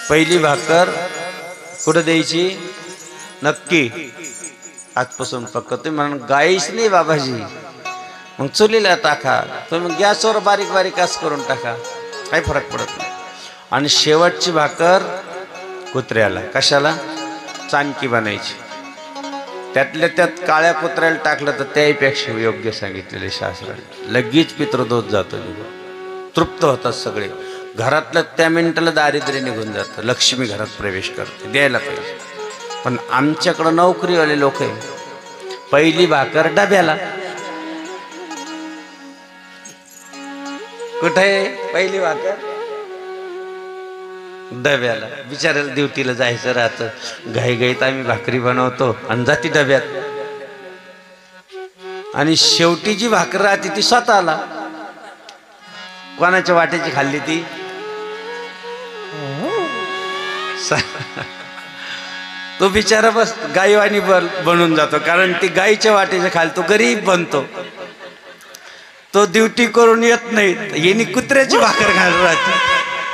पहिली भाकर कुठं द्यायची नक्की आजपासून पक्क. तुम्ही म्हणून गाईच नाही बाबाजी, मग चुलीला टाका, तुम्ही गॅसवर बारीक बारीक आस करून टाका, काही फरक पडत नाही. आणि शेवटची भाकर कुत्र्याला. कशाला? चाणकी बनायची. त्यातल्या त्यात काळ्या कुत्र्याला टाकलं तर त्याहीपेक्षा योग्य सांगितलेले शास्त्राने. लगेच पितृदोष जातो, तृप्त होतात सगळे. घरातलं त्या मिनिटाला दारिद्र्य निघून जातं, लक्ष्मी घरात प्रवेश करते. द्यायला पाहिजे. पण आमच्याकडं नोकरीवाले लोक आहे, पहिली भाकर डब्याला. कुठे पहिली भाकर? डब्याला. बिचारायला ड्युटीला जायचं राहतं, घाईघाईत आम्ही भाकरी बनवतो आणि जाती डब्यात. आणि शेवटी जी भाकर राहते ती स्वतःला. कोणाच्या वाट्याची खाल्ली ती? तो बिचारा बस गाईवाणी बनून जातो, कारण ती गाईच्या वाट्याच्या खाली तो गरीब बनतो. तो ड्युटी करून येत नाही, यांनी कुत्र्याची भाकर घालून राहते.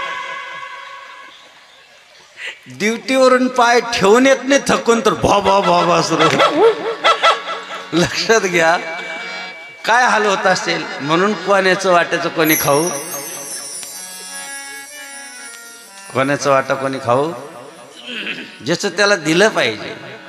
ड्युटीवरून पाय ठेवून येत नाही, थकून तर भा भा भा भा सुरू. लक्षात घ्या काय हाल होत असेल. म्हणून कोणाचं वाट्याचं कोणी खाऊ, कोणाचं वाटा कोणी खाऊ, ज्याचं त्याला दिलं पाहिजे.